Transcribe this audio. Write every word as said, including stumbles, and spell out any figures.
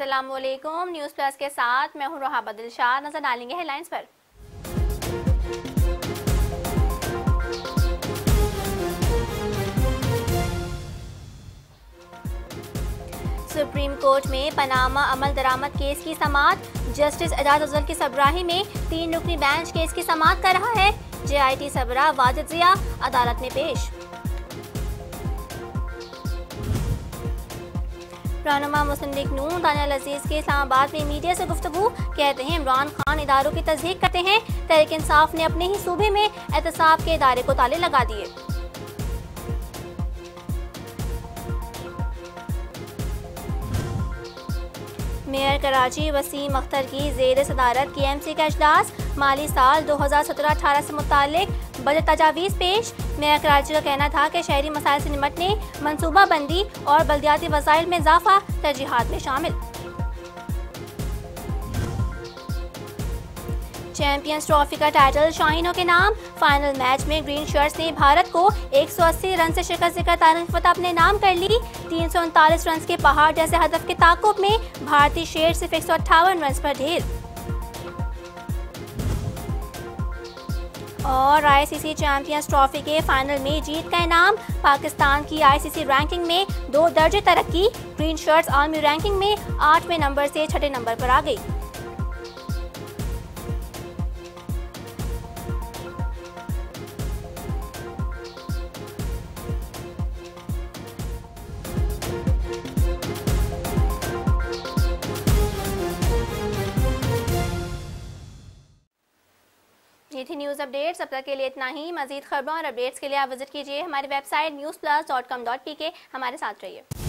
अस्सलाम वालेकुम। News plus के साथ मैं हूँ रोहा बदिलशाह। नजर डालेंगे हेडलाइंस पर। सुप्रीम कोर्ट में पनामा अमल दरामद केस की समाअत। जस्टिस एजाज अफजल की सरबराही में तीन रुकनी बेंच केस की समाअत कर रहा है। जे आई टी सरबराह वाजिद जिया अदालत में पेश। रहनुमा मुस्लिम लीग नून दानियाल अजीज के इस्लामाबाद में मीडिया से गुफ्तगू। कहते हैं इमरान खान इदारों की तस्दीक करते हैं। तहरीक इंसाफ ने अपने ही सूबे में एहतसाब के इदारे को ताले लगा दिए। मेयर कराची वसीम अख्तर की जेर सदारत के एम सी का इजलास। माली साल दो हज़ार सत्रह अठारह से मुतालिक बजट तजावीज़ पेश। मेयर कराची का कहना था कि शहरी मसाइल से निपटने, मनसूबाबंदी और बल्दियाती वसाइल में इजाफा तरजीहात में शामिल। चैंपियंस ट्रॉफी का टाइटल शाहीनों के नाम। फाइनल मैच में ग्रीन शर्ट्स ने भारत को एक सौ अस्सी रन से शिकस्त देकर तारीख फतह अपने नाम कर ली। तीन सौ उनतालीस रन के पहाड़ जैसे हदफ के ताकुब में भारतीय शेर सिर्फ एक सौ अट्ठावन रन पर ढेर। और I C C champions trophy के फाइनल में जीत का इनाम। पाकिस्तान की आई सी सी रैंकिंग में दो दर्जे तरक्की। ग्रीन शर्ट्स आलमी रैंकिंग में आठवें नंबर से छठे नंबर पर आ गई। ये थी न्यूज़ अपडेट्स। अब तक के लिए इतना ही। मजीद खबरों और अपडेट्स के लिए आप विजिट कीजिए हमारी website news plus dot com dot P K. हमारे साथ रहिए।